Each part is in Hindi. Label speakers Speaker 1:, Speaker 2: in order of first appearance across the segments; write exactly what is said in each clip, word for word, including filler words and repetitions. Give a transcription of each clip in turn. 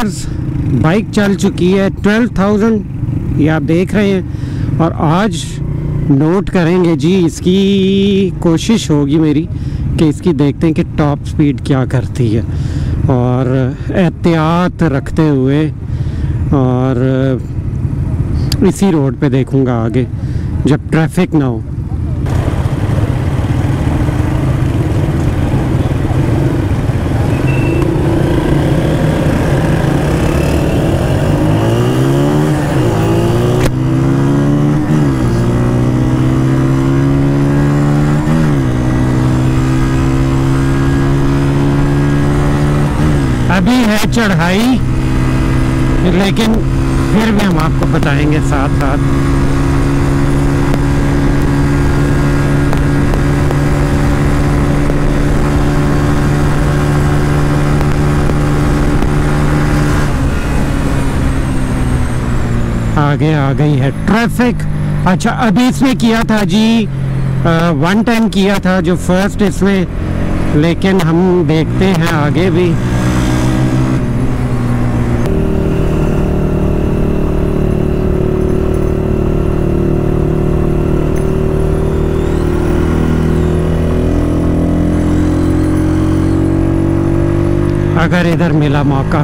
Speaker 1: बाइक चल चुकी है ट्वेल्व थाउजेंड, ये आप देख रहे हैं। और आज नोट करेंगे जी, इसकी कोशिश होगी मेरी कि इसकी देखते हैं कि टॉप स्पीड क्या करती है, और एहतियात रखते हुए और इसी रोड पे देखूंगा आगे जब ट्रैफिक ना हो। अभी है चढ़ाई, लेकिन फिर भी हम आपको बताएंगे साथ साथ। आगे आ गई है ट्रैफिक। अच्छा, अभी इसमें किया था जी वन टेन किया था जो फर्स्ट इसमें, लेकिन हम देखते हैं आगे भी। अगर इधर मिला मौका।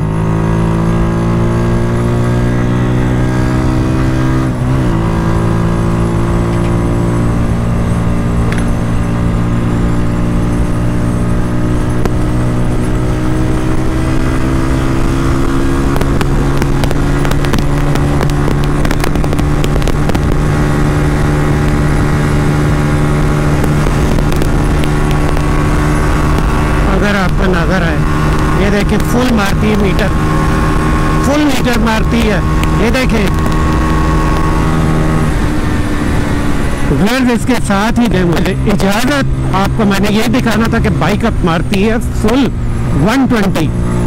Speaker 1: अगर आपको नजर आए, ये देखिए फुल मारती है मीटर, फुल मीटर मारती है। ये देखिए व्यूअर्स, इसके साथ ही दे मुझे इजाजत। आपको मैंने ये दिखाना था कि बाइक अप मारती है फुल वन ट्वेंटी।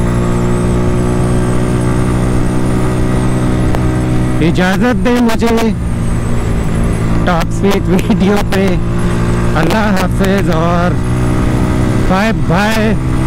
Speaker 1: इजाजत दे मुझे टॉप स्पीड वीडियो पे। अल्लाह हाफिज और बाय बाय।